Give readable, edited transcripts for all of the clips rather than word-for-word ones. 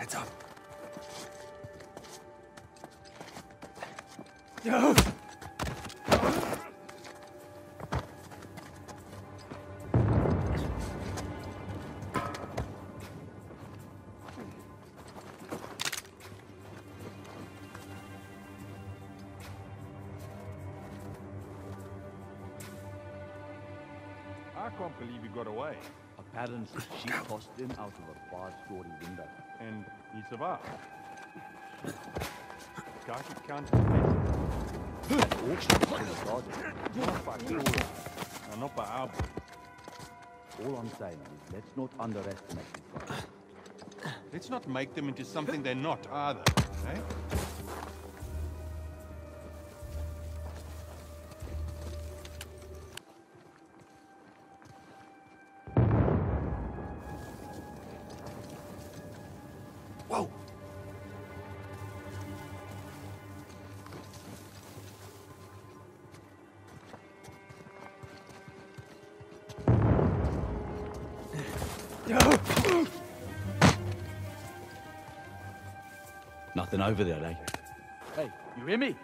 Heads up. I can't believe he got away. Apparently, she tossed him out of a 5-story window. And he survived. The guy could count his blessings. That auction was in the garden. Not by Prologue. No, not by our book. All I'm saying is, let's not underestimate these guys. Let's not make them into something they're not either, eh? Whoa! Nothing over there, eh? Hey, you hear me?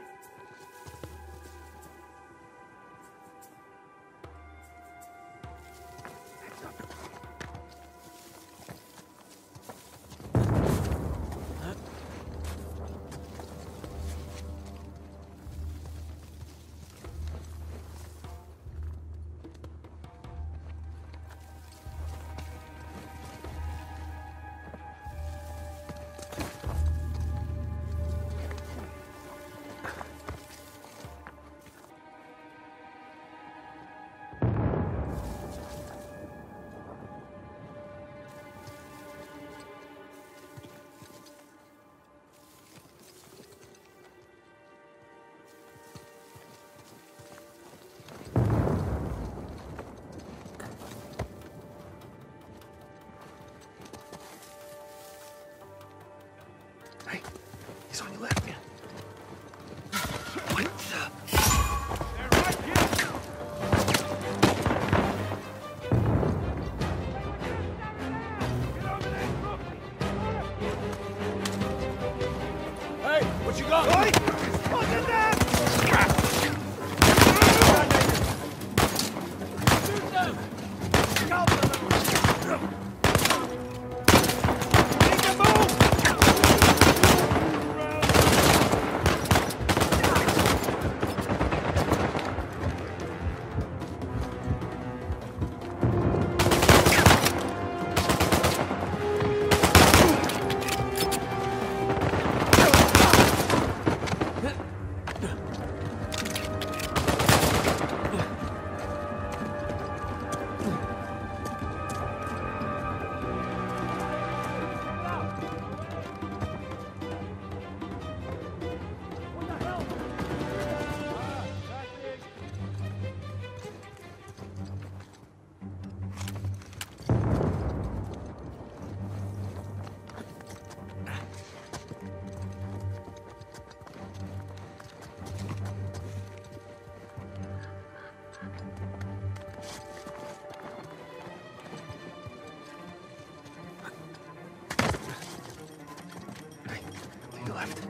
Hey, he's on your left. What the? They're right here! Get over there, look! Hey, what you got? Oi! Look at that! Shoot them! Cover them! Make a move! To your left.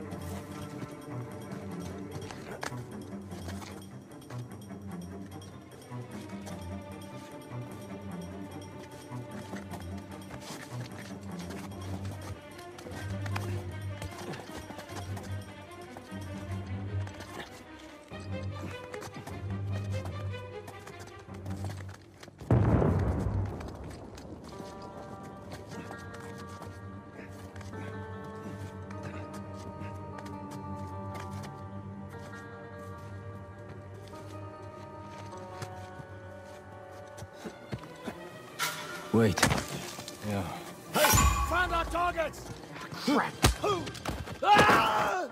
Wait. Yeah. Hey! Found our targets! Crap! Ah!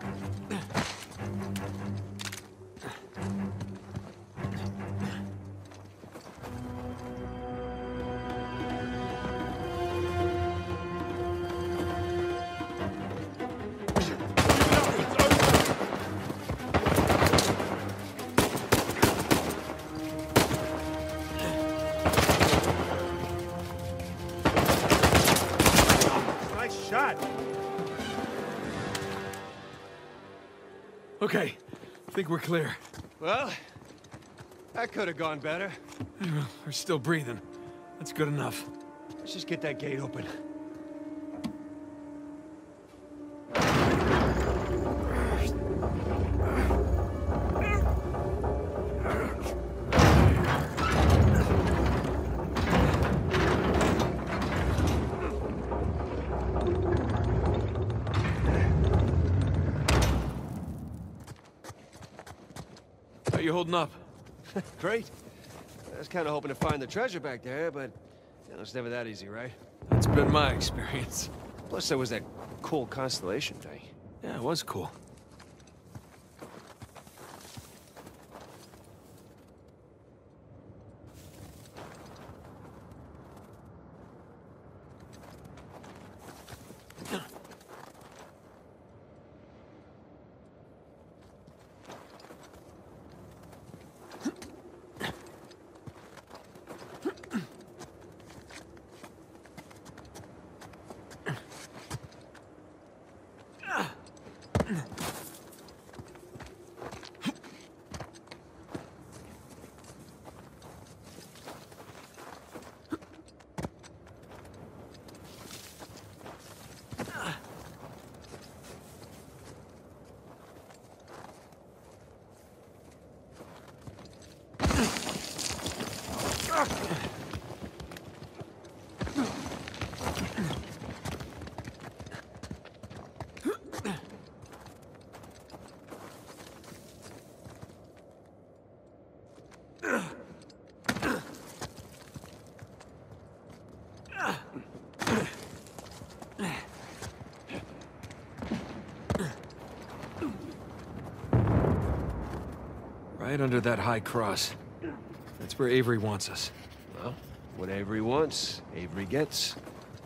Nice shot! Okay, I think we're clear. Well, that could have gone better. We're still breathing. That's good enough. Let's just get that gate open. How you holding up? Great. I was kind of hoping to find the treasure back there, but you know, it's never that easy, right? That's been my experience. Plus, there was that cool constellation thing. Yeah, it was cool. Right under that high cross. That's where Avery wants us. Well, what Avery wants, Avery gets.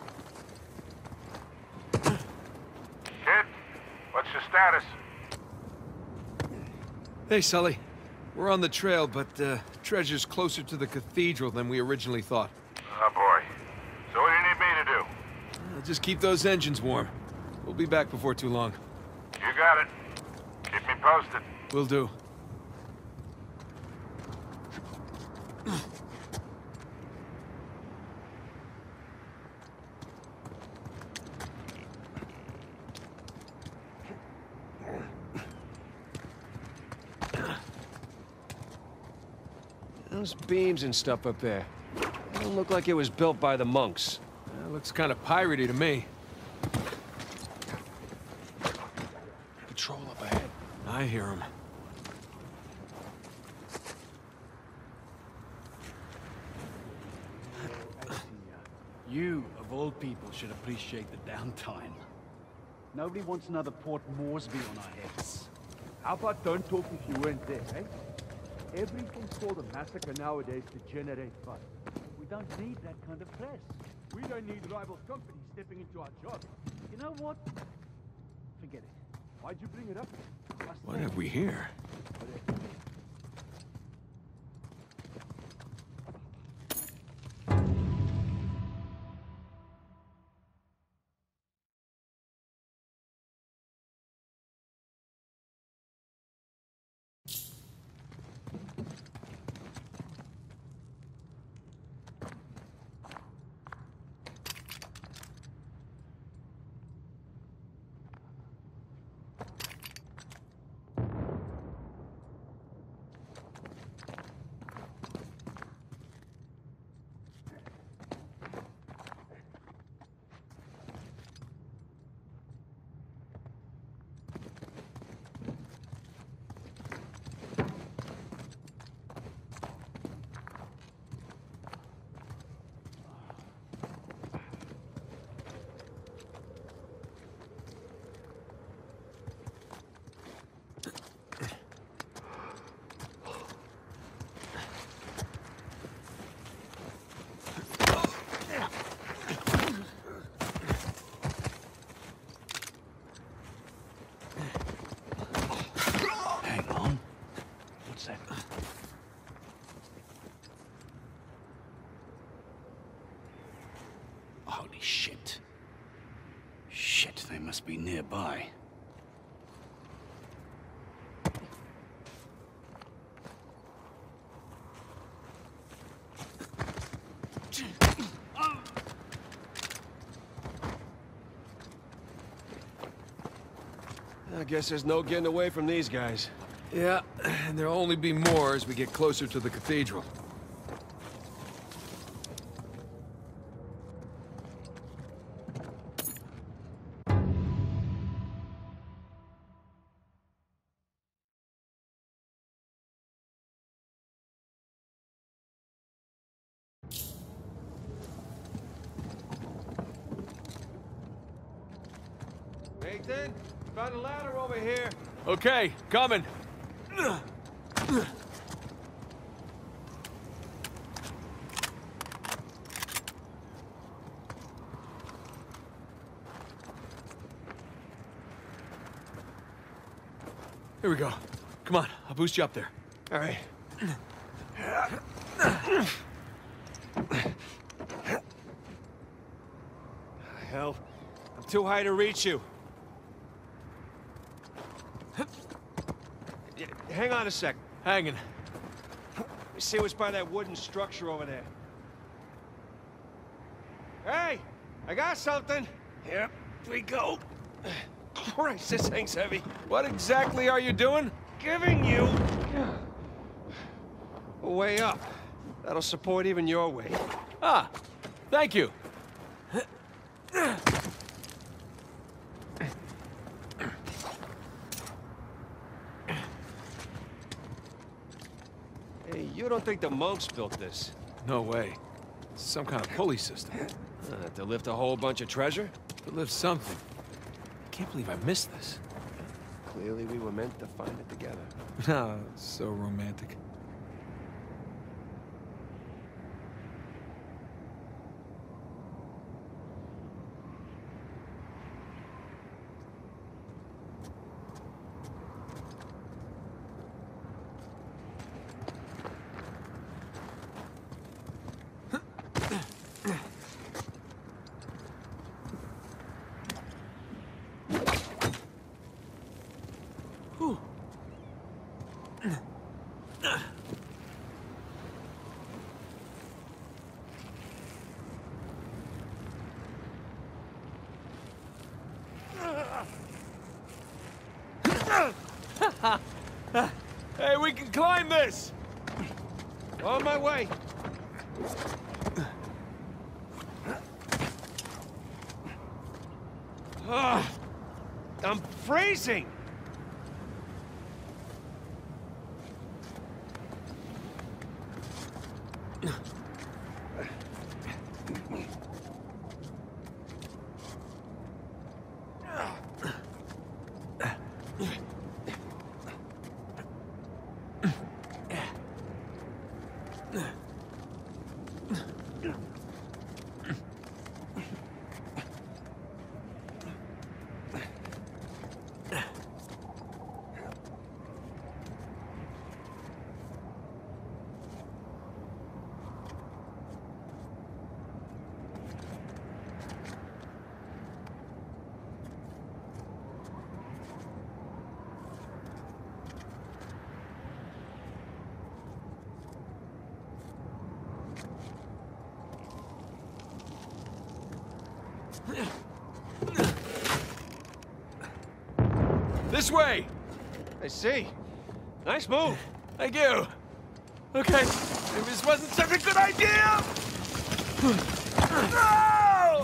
Kid, what's your status? Hey, Sully. We're on the trail, but treasure's closer to the cathedral than we originally thought. Oh boy. So what do you need me to do? Just keep those engines warm. We'll be back before too long. You got it. Keep me posted. Will do. Those beams and stuff up there. They don't look like it was built by the monks. That looks kind of piratey to me. Patrol up ahead. I hear him. You, of all people, should appreciate the downtime. Nobody wants another Port Moresby on our heads. How about don't talk if you weren't there, eh? Everything's called a massacre nowadays to generate fun. We don't need that kind of press. We don't need rival companies stepping into our job. You know what? Forget it. Why'd you bring it up? What have we here? Holy shit. Shit, they must be nearby. I guess there's no getting away from these guys. Yeah, and there'll only be more as we get closer to the cathedral. Nathan, found a ladder over here. Okay, coming. Here we go. Come on, I'll boost you up there. All right. Hell, I'm too high to reach you. Hang on a sec. Hanging. Let me see what's by that wooden structure over there. Hey, I got something. Yep, we go. Christ, this thing's heavy. What exactly are you doing? Giving you a way up. That'll support even your weight. Ah, thank you. Hey, you don't think the monks built this? No way. It's some kind of pulley system. To lift a whole bunch of treasure? To lift something. I can't believe I missed this. Clearly we were meant to find it together. Ah, so romantic. Hey, we can climb this! On my way. I'm freezing! This way! I see. Nice move. Thank you. Okay, maybe this wasn't such a good idea! No!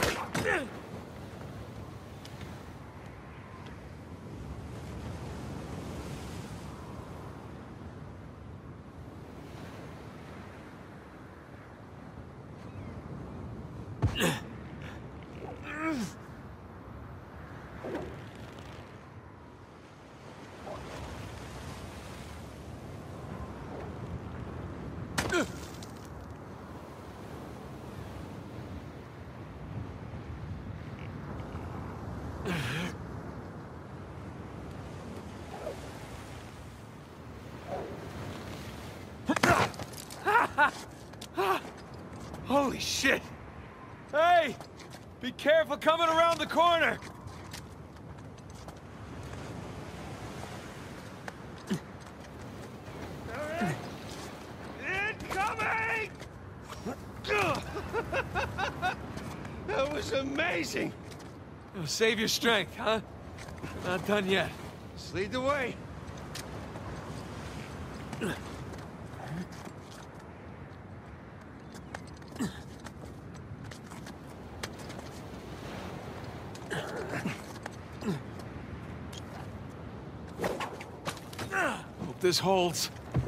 Holy shit! Hey! Be careful coming around the corner! Incoming! That was amazing! Save your strength, huh? Not done yet. Let's lead the way. Hope this holds.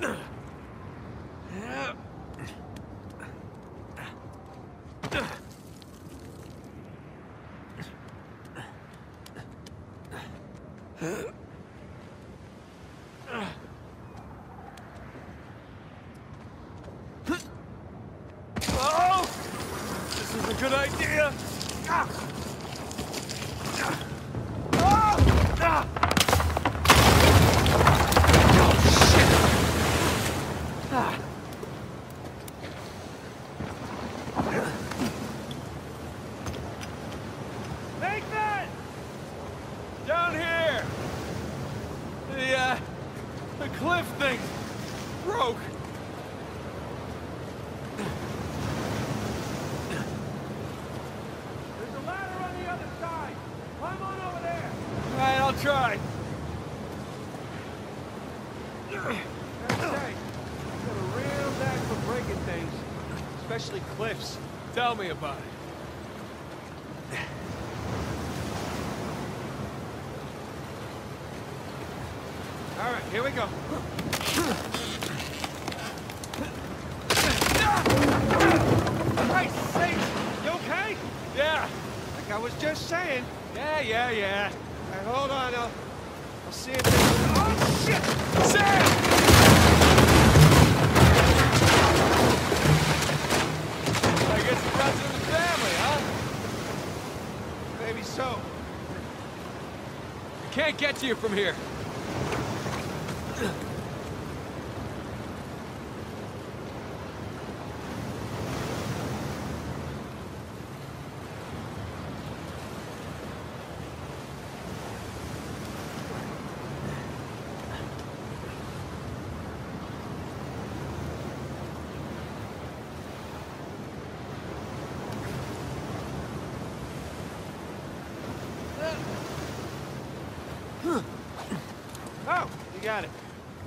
Oh! This is a good idea. Nathan! Down here! The cliff thing broke. There's a ladder on the other side. Climb on over there. All right, I'll try. Gotta say, you've got a real knack for breaking things, especially cliffs. Tell me about it. All right, here we go. Christ's sake! You okay? Yeah. Like I was just saying. Yeah. All right, hold on. I'll see if there's... Oh, shit! Sam! I guess it runs in the family, huh? Maybe so. I can't get to you from here. Oh, you got it.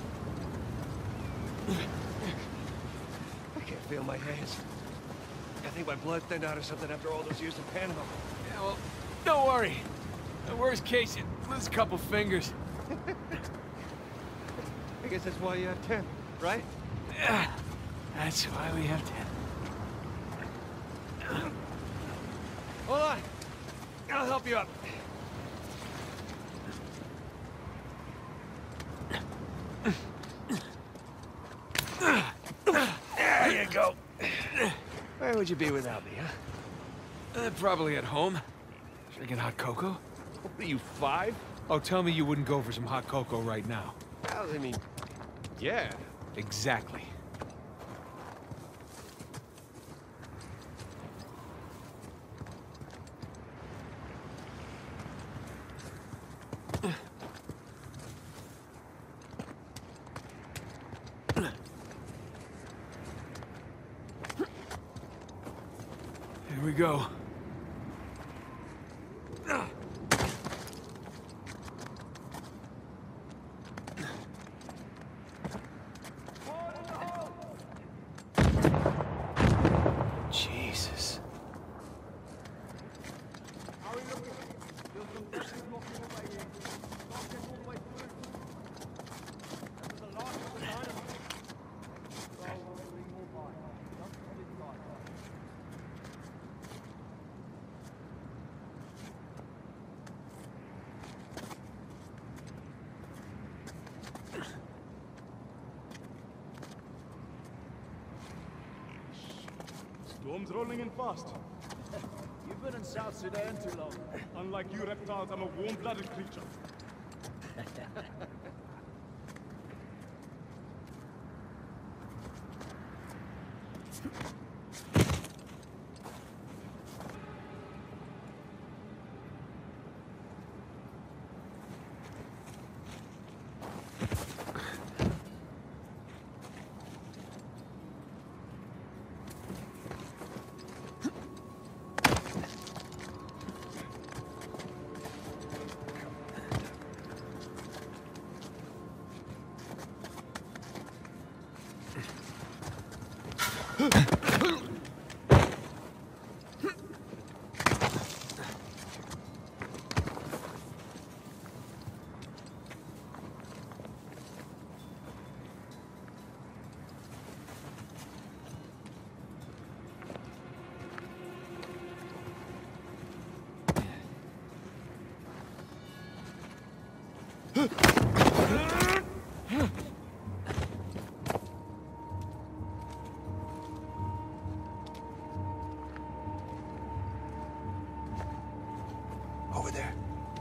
I can't feel my hands. I think my blood thinned out or something after all those years in Panama. Yeah, well, don't worry. The worst case, you lose a couple fingers. I guess that's why you have 10, right? Yeah, that's why we have 10. Hold on. I'll help you up. There you go. Where would you be without me, huh? Probably at home. Drinking hot cocoa. What are you, 5? Oh, tell me you wouldn't go for some hot cocoa right now. Well, I mean, yeah. Exactly. Here we go. Jesus. Storm's rolling in fast. You've been in South Sudan too long. Unlike you reptiles, I'm a warm-blooded creature. over there.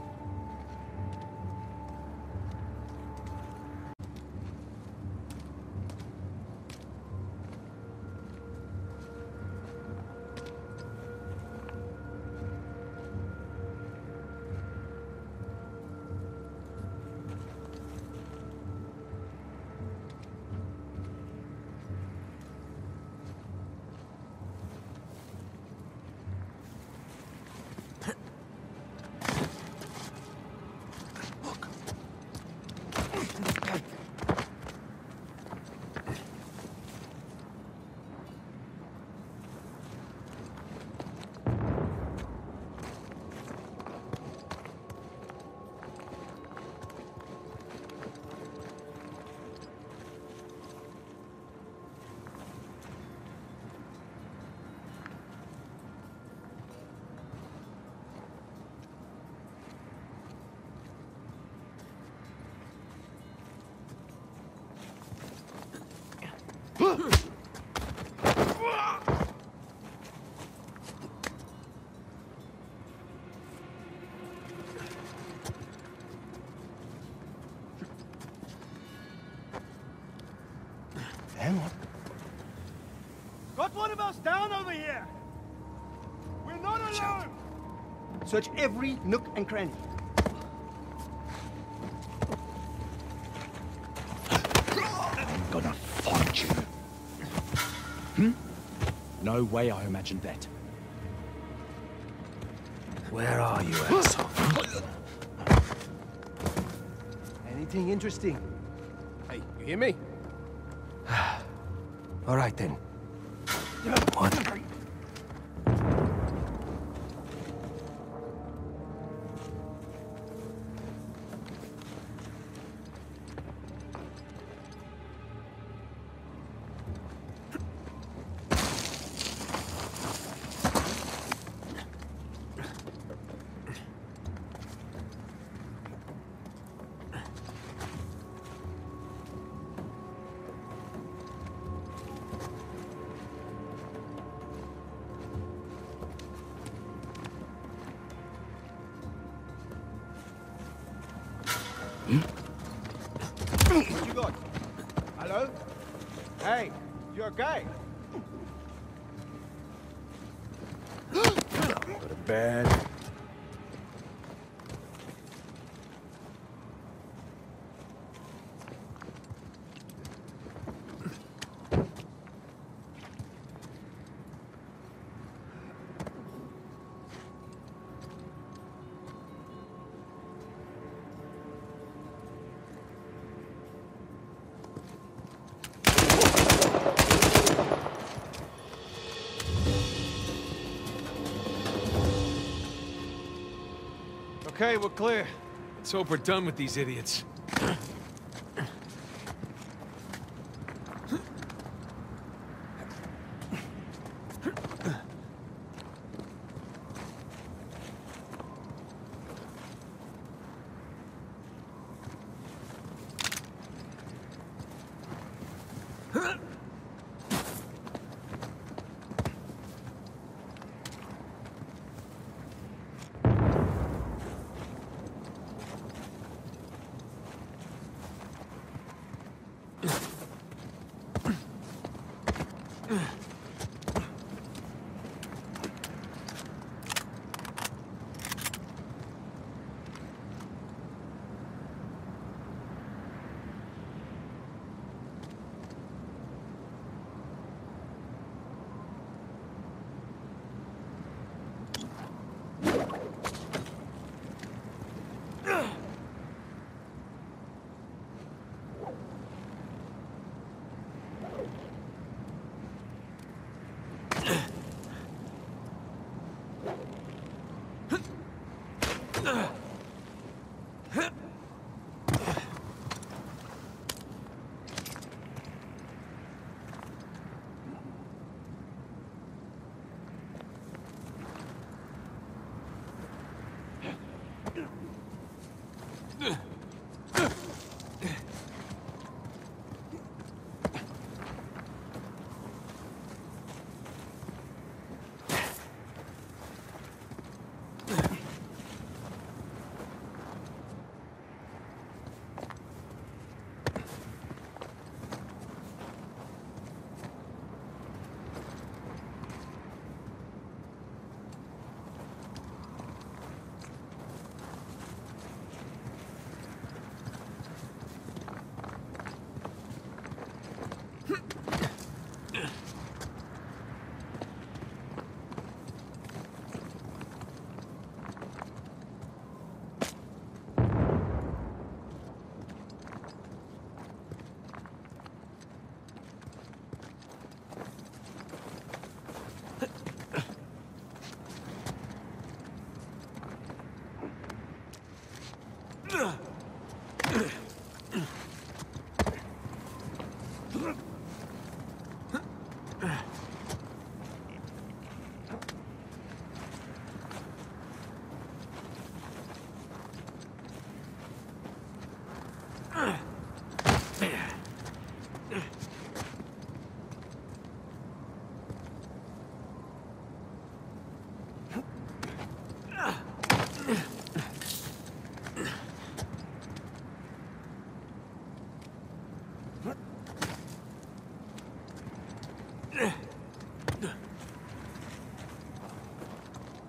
Got one of us down over here! We're not alone! Search every nook and cranny. I'm gonna find you. No way I imagined that. Where are you, asshole? Anything interesting? Hey, you hear me? All right, then. What? What you got? Hello? Hey, you okay? What a bad. Okay, we're clear. Let's hope we're done with these idiots.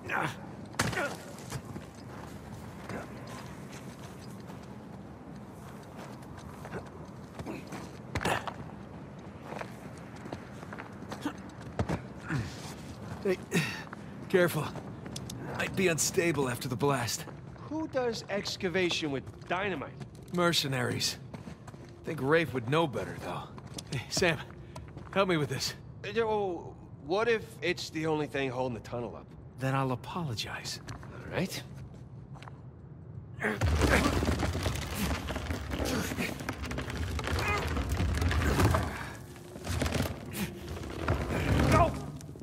Hey, careful. Might be unstable after the blast. Who does excavation with dynamite? Mercenaries. Think Rafe would know better, though. Hey, Sam, help me with this. Oh, what if it's the only thing holding the tunnel up? Then I'll apologize. All right. Go!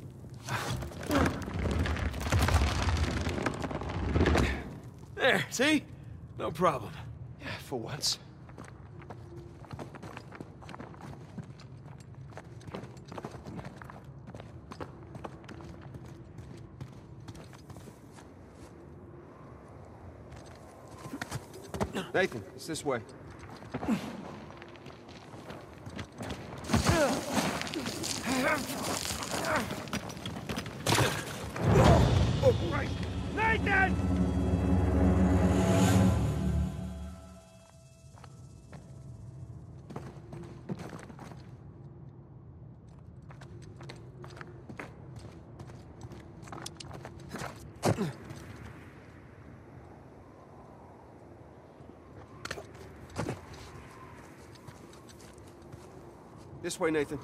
There, see? No problem. Yeah, for once. Nathan, it's this way. Right. Nathan! This way, Nathan.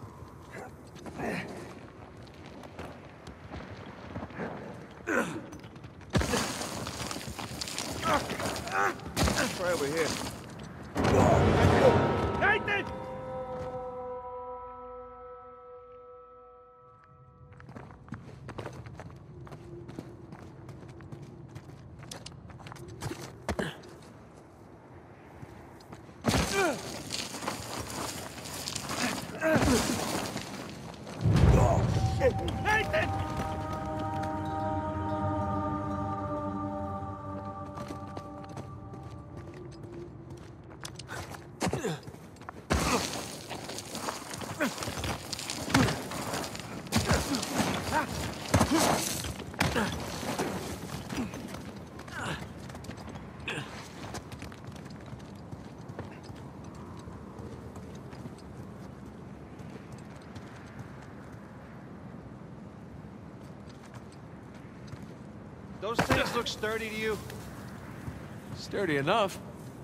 Try over here. Nathan! Nathan! Those things look sturdy to you? Sturdy enough.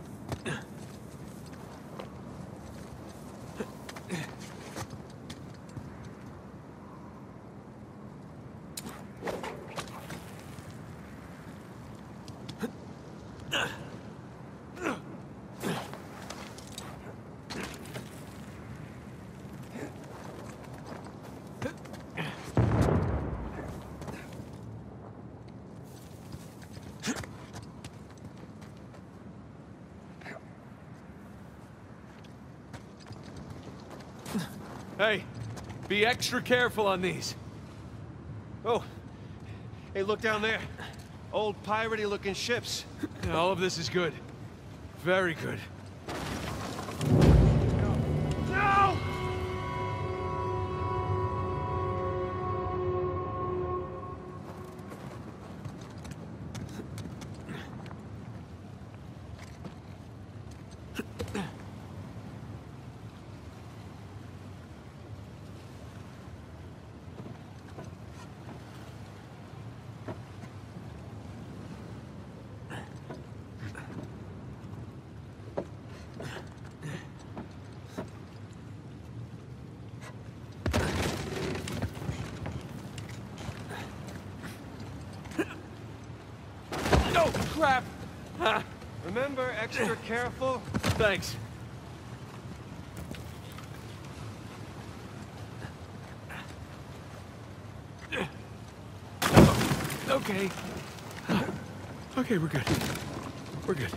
Hey, be extra careful on these. Oh, hey, look down there. Old piratey looking ships. All of this is good. Very good. No! Oh, crap! Ah, Remember, extra careful. thanks. Okay. Okay, we're good. We're good.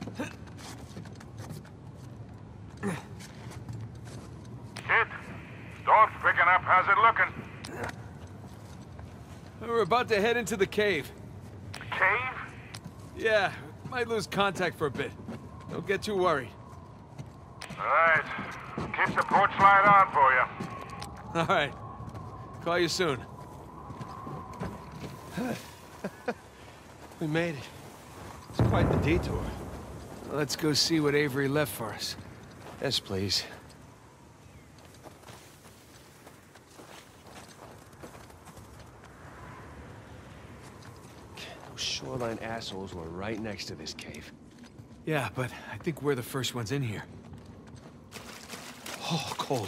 Kid, Reports picking up. How's it looking? We're about to head into the cave. Cave? Yeah, might lose contact for a bit. Don't get too worried. All right. Keep the porch light on for you. All right. Call you soon. We made it. It's quite the detour. Let's go see what Avery left for us. Yes, please. Those shoreline assholes were right next to this cave. Yeah, but I think we're the first ones in here. Oh, cold.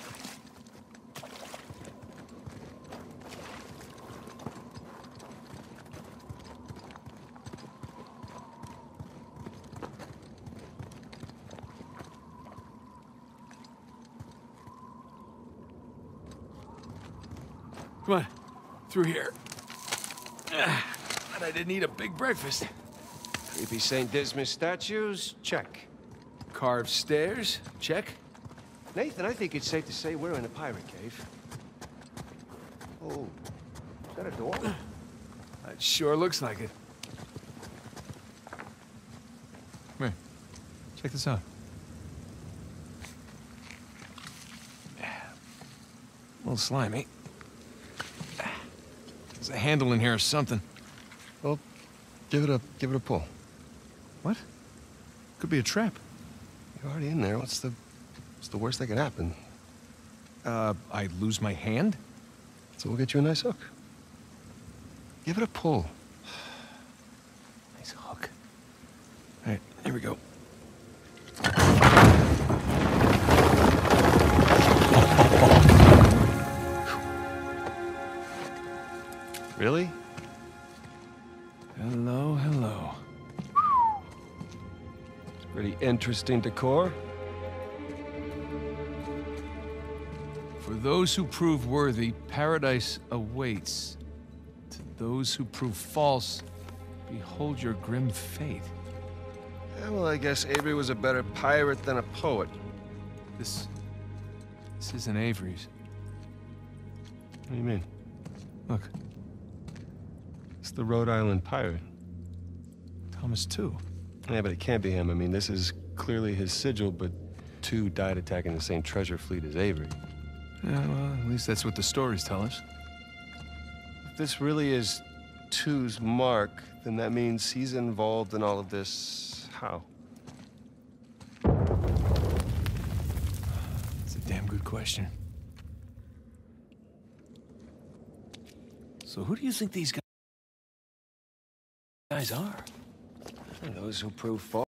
Come on, through here. But I didn't eat a big breakfast. Creepy St. Dismas statues? Check. Carved stairs? Check. Nathan, I think it's safe to say we're in a pirate cave. Oh, is that a door? It sure looks like it. Come here. Check this out. A little slimy. There's a handle in here or something. Well, give it a pull. What? Could be a trap. You're already in there. What's the worst that could happen? I lose my hand? So we'll get you a nice hook. Give it a pull. Nice hook. All right, here we go. Really? Hello, hello. It's pretty interesting decor. For those who prove worthy, paradise awaits. To those who prove false, behold your grim fate. Yeah, well, I guess Avery was a better pirate than a poet. This isn't Avery's. What do you mean? Look, It's the Rhode Island pirate. Thomas too. Yeah, but it can't be him. I mean, this is clearly his sigil, but two died attacking the same treasure fleet as Avery. Yeah, well, at least that's what the stories tell us. If this really is Two's mark, then that means he's involved in all of this. How? It's a damn good question. So who do you think these guys are? Those who prove false.